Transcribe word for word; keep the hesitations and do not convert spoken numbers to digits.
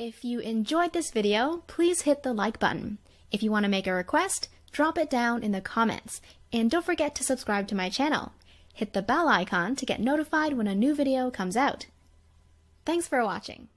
If you enjoyed this video, please hit the like button. If you want to make a request, drop it down in the comments. And don't forget to subscribe to my channel. Hit the bell icon to get notified when a new video comes out. Thanks for watching.